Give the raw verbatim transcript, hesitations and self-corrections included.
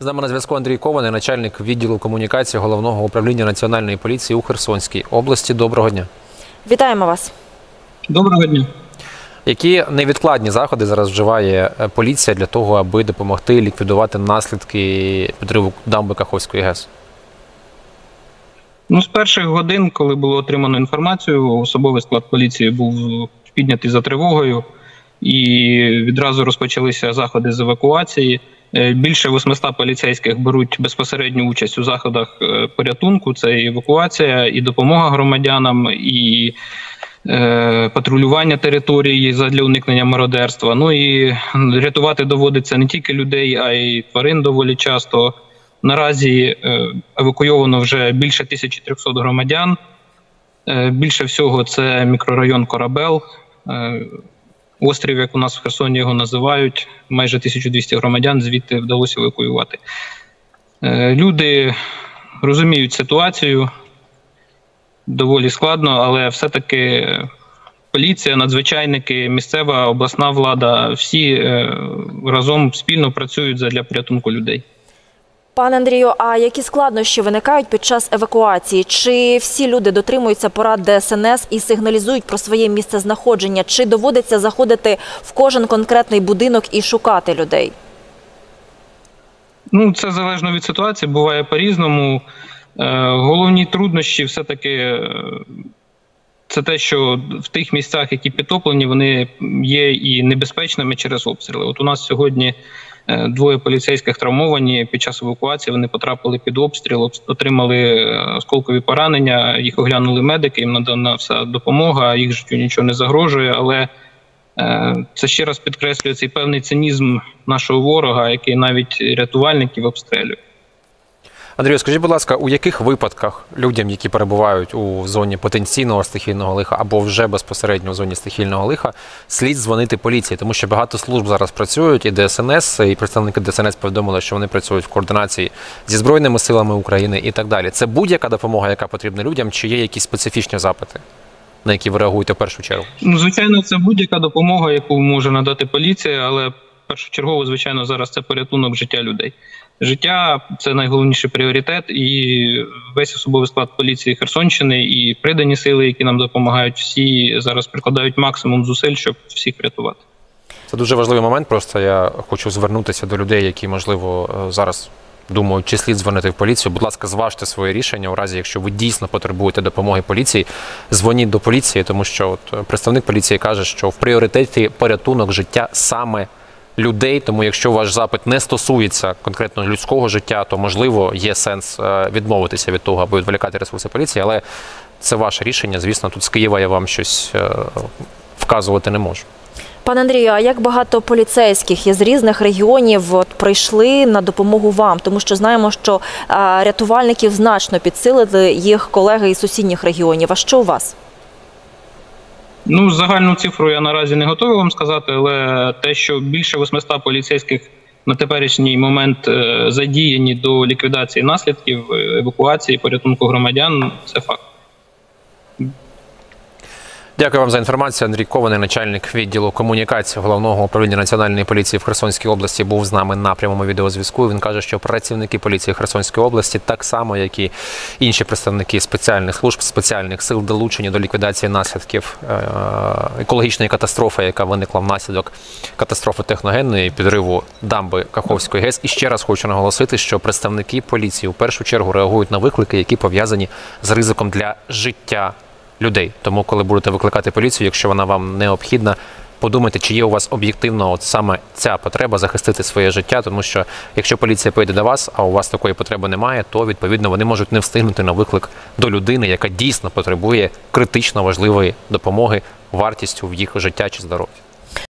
З нами на зв'язку Андрій Кований, начальник відділу комунікації Головного управління Національної поліції у Херсонській області. Доброго дня. Вітаємо вас. Доброго дня. Які невідкладні заходи зараз вживає поліція для того, аби допомогти ліквідувати наслідки підриву дамби Каховської ГЕС? Ну, з перших годин, коли було отримано інформацію, особовий склад поліції був піднятий за тривогою і відразу розпочалися заходи з евакуації. Більше восьмисот поліцейських беруть безпосередню участь у заходах порятунку. Це і евакуація, і допомога громадянам, і е, патрулювання території задля уникнення мародерства. Ну і рятувати доводиться не тільки людей, а й тварин доволі часто. Наразі е, евакуйовано вже більше тисячі трьохсот громадян. Е, більше всього це мікрорайон Корабел. Е, Острів, як у нас в Херсоні його називають, майже тисяча двісті громадян звідти вдалося евакуювати. Люди розуміють ситуацію, доволі складно, але все-таки поліція, надзвичайники, місцева, обласна влада, всі разом спільно працюють задля порятунку людей. Пане Андрію, а які складнощі виникають під час евакуації? Чи всі люди дотримуються порад Де Ес Ен Ес і сигналізують про своє місце знаходження? Чи доводиться заходити в кожен конкретний будинок і шукати людей? Ну, це залежно від ситуації, буває по-різному. Головні труднощі все-таки це те, що в тих місцях, які підтоплені, вони є і небезпечними через обстріли. От у нас сьогодні двоє поліцейських травмовані під час евакуації, вони потрапили під обстріл, отримали осколкові поранення, їх оглянули медики, їм надана вся допомога, їх життю нічого не загрожує, але це ще раз підкреслює цей певний цинізм нашого ворога, який навіть рятувальників обстрілює. Андрію, скажіть, будь ласка, у яких випадках людям, які перебувають у зоні потенційного стихійного лиха або вже безпосередньо в зоні стихійного лиха, слід дзвонити поліції? Тому що багато служб зараз працюють, і Де Ес Ен Ес, і представники Де Ес Ен Ес повідомили, що вони працюють в координації зі Збройними силами України і так далі. Це будь-яка допомога, яка потрібна людям, чи є якісь специфічні запити, на які ви реагуєте в першу чергу? Ну, звичайно, це будь-яка допомога, яку може надати поліція, але першочергово, звичайно, зараз це порятунок життя людей. Життя – це найголовніший пріоритет, і весь особовий склад поліції Херсонщини і придані сили, які нам допомагають, всі зараз прикладають максимум зусиль, щоб всіх рятувати. Це дуже важливий момент, просто я хочу звернутися до людей, які, можливо, зараз думають, чи слід дзвонити в поліцію. Будь ласка, зважте своє рішення у разі, якщо ви дійсно потребуєте допомоги поліції, дзвоніть до поліції, тому що от представник поліції каже, що в пріоритеті порятунок життя саме людей, тому якщо ваш запит не стосується конкретно людського життя, то, можливо, є сенс відмовитися від того, аби відволікати ресурси поліції, але це ваше рішення. Звісно, тут з Києва я вам щось вказувати не можу. Пане Андрію, а як багато поліцейських із різних регіонів от, прийшли на допомогу вам? Тому що знаємо, що а, рятувальників значно підсилили їх колеги із сусідніх регіонів. А що у вас? Ну, загальну цифру я наразі не готовий вам сказати, але те, що більше восьмисот поліцейських на теперішній момент задіяні до ліквідації наслідків, евакуації, порятунку громадян, це факт. Дякую вам за інформацію. Андрій Кований, начальник відділу комунікації Головного управління Національної поліції в Херсонській області, був з нами на прямому відеозв'язку. Він каже, що працівники поліції Херсонської області, так само, як і інші представники спеціальних служб, спеціальних сил, долучені до ліквідації наслідків екологічної катастрофи, яка виникла внаслідок катастрофи техногенної, підриву дамби Каховської ГЕС. І ще раз хочу наголосити, що представники поліції у першу чергу реагують на виклики, які пов'язані з ризиком для життя людей. Тому, коли будете викликати поліцію, якщо вона вам необхідна, подумайте, чи є у вас об'єктивно от саме ця потреба захистити своє життя, тому що якщо поліція поїде до вас, а у вас такої потреби немає, то, відповідно, вони можуть не встигнути на виклик до людини, яка дійсно потребує критично важливої допомоги вартістю в їх життя чи здоров'я.